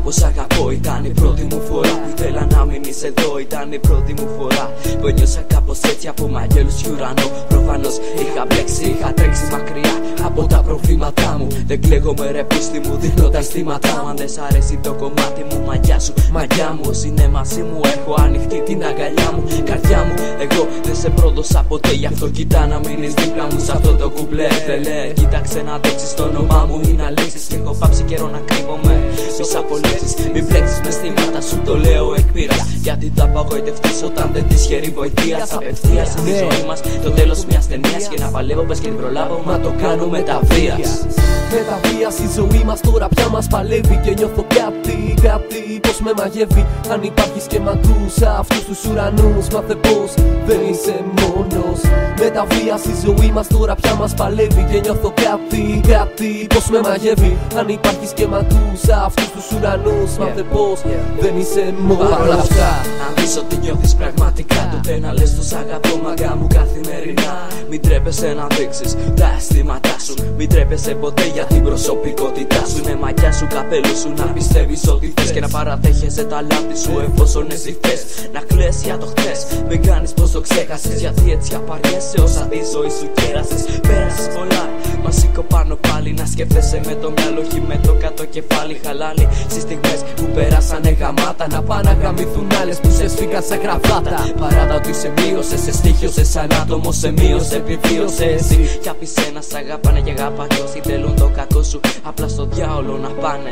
πως αγαπώ. Ήταν η πρώτη μου φορά που ήθελα να μείνεις εδώ. Ήταν η πρώτη μου φορά που ένιωσα κάπως έτσι από μαγέλους και ουρανό. Προφανώς είχα μπλέξει, είχα τρέξει μακριά από τα προβλήματά μου. Δεν κλαίγομαι ρε πίστη μου, δείχνω τα αισθήματά μου. Αν δεν σ' αρέσει το κομμάτι μου, μαγιά σου, μαγιά μου. Όσοι είναι μαζί μου, έχω ανοιχτή την αγκαλιά μου, καρδιά μου. Εγώ δεν σε πρόδωσα ποτέ, γι' αυτό κοιτά να μείνεις δίπλα μου σε αυτό το κουμπλέ. Τρελέ, κοίταξε να δείξεις το όνομά μου ή να λύσεις. Έχω πάψει καιρό να κρύβομαι, μη σ' απολύσεις, μην μπλέξεις με στήματα σου, το λέω εκ πείρας. Γιατί θα απογοητευτείς όταν δεν της χαίρει βοηθείας. Απευθείας στη ζωή μας το τέλος μιας ταινίας. Και να παλεύω πες και την προλάβω, μα το κάνω με τα βίας. Με τα βίας η ζωή μας τώρα πια μας παλεύει. Και νιώθω κάτι πως με μαγεύει. Αν υπάρχεις και μ' ακούς αυτούς τους ουρανούς, μάθε πως δεν είσαι μόνος. Με τα βίας η ζωή μας τώρα πια μας παλεύει. Και νιώθω κάτι πως με μαγεύει. Αν υπάρχεις και μ' ακούς αυτούς τους ουρανούς, μάθε πως δεν είσαι μόνος. Παρ' όλα αυτά, αν δεις ότι νιώθεις πραγματικά, τότε να λες το σ' αγαπώ μαγκά μου καθημερινά. Μην τρέπεσαι να δείξεις τα αισθήματά σου. Μην τρέπεσαι ποτέ για την προσωπικότητά σου. Είναι μαγιά σου, καπέλου σου, να πιστεύεις ότι θες. Και να παραδέχεσαι τα λάθη σου εφόσον εσύ θες. Να κλαις για το χθες, μην κάνεις πως το ξέχασες. Γιατί έτσι απαριέσαι όσα τη ζωή σου κέρασες. Πέρασες πολλά, μα σήκω πάνω πάλι. Να σκέφτεσαι με το μυαλό, όχι με το κάτω κεφάλι. Χαλάλι στις στιγμές που πέρασανε γαμάτα. Να πάνε να γαμηθούν άλλες που σε σφίγγαν σε γραβάτα. Παράτα ότι σε μείωσε, σε στοίχιωσε σαν άτομο, σε μείωσε, επιβίωσε εσύ. Κι άφησε να σ' αγάπανε και αγάπα κι όσοι θέλουν το κακό σου, απλά στο διάολο να πάνε.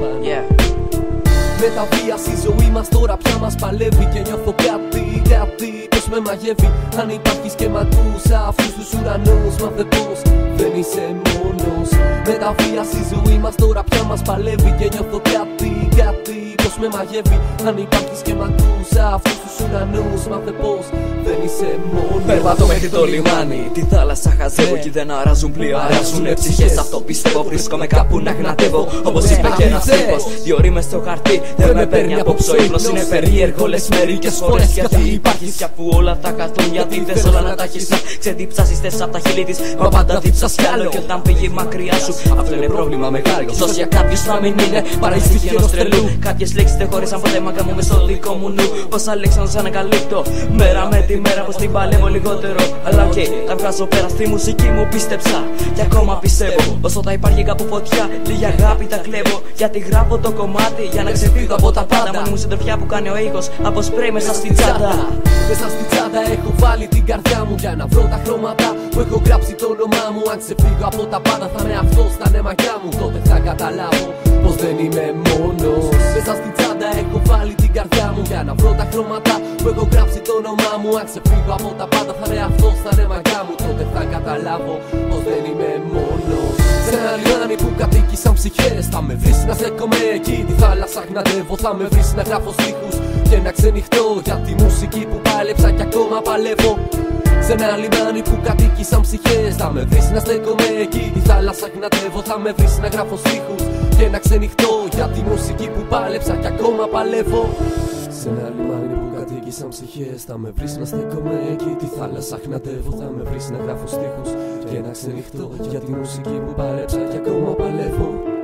Με τα βίας η ζωή μας τώρα πια μας παλεύει. Και νιώθω κάτι πως με μαγεύει. Αν υπάρχεις και μ' ακούς αυτούς τους ουρανούς, μάθε πως δεν είσαι μόνος. Με τα βίας η ζωή μας τώρα πια μας παλεύει. Και νιώθω κάτι πως με μαγεύει. Αν υπάρχεις και μ' ακούς αυτούς τους ουρανούς, μάθε πως δεν είσαι μόνος. Περπατώ μέχρι το λιμάνι, τη θάλασσα χαζεύω. Εκεί δεν αράζουν πλοία, αράζουνε ψυχές. Αυτό πιστεύω, βρίσκομαι κάπου να γνατεύω. Όπως είπε και ένας τύπος, δύο ρήμες στο χαρτί δεν με παίρνει απόψε. Ο ύπνος είναι περίεργο, λες μερικές φορές. Γιατί υπάρχεις κι αφού όλα θα καθούν. Γιατί θες όλα να τα έχεις να ξεδιψάσεις. Θες απ' τα χείλη της, μα πάντα δίψας κι άλλο. Και όταν πήγε μακριά σου, αυτό είναι πρόβλημα μεγάλο. Ωστόσο για κάποιους να μην είναι παραισθήκη ενός τρελού. Κάποιες λέξεις δεν χώρισαν ποτέ μάγκα μου μες στο δικό μου νου. Πως Αλέξα να σ' ανακαλύπτω μέρα με τη μέρα, πως την παλεύω λιγότερο. Αλλά οκ, τα βγάζω πέρα στη μουσική μου, πίστεψα. Και ακόμα πιστεύω, όσο θα υπάρχει κάπου φωτιά, λίγη αγάπη τα κλέβω. Γιατί γράφω το κομμάτι για να ξεφύγω από τα πάντα. Μόνη μου συντροφιά που κάνει ο ήχος από σπρέι μέσα στην τσάντα. Μέσα στην τσάντα έχω βάλει την καρδιά μου για να βρω τα χρώματα που έχω γράψει το όνομά μου. Αν ξεφύγω από τα πάντα θα είναι αυτό στα νεμακιά μου. Τότε θα καταλάβω πως δεν είμαι μόνος. Μέσα στην τσάντα έχω βάλει την καρδιά μου για να βρω τα χρώματα που έχω γράψει το όνομά μου. Αν ξεφύγω από τα πάντα θα είναι αυτό στα νεμακιά μου. Τότε θα καταλάβω πως δεν είμαι μόνος. Σε ένα λιμάνι που κατοίκησαν ψυχές, θα με βρεις να στέκομαι εκεί. Τη θάλασσα γνατεύω, θα με βρεις να γράφω στίχους και να ξενυχτώ για τη μουσική που πάλεψα και ακόμα παλεύω. Σε ένα λιμάνι που κατοίκησαν ψυχές, θα με βρεις να στέκομαι εκεί. Τη θάλασσα γνατεύω, θα με βρεις να γράφω στίχους και να ξενυχτώ για τη μουσική που πάλεψα και ακόμα παλεύω. Σε ένα λιμάνι που κατοίκησαν ψυχές, θα με βρεις να στέκομαι εκεί. Τη θάλασσα χνατεύω, θα με βρεις να γράφω στίχους και να ξενυχτώ για τη μουσική που πάλεψα και ακόμα παλεύω.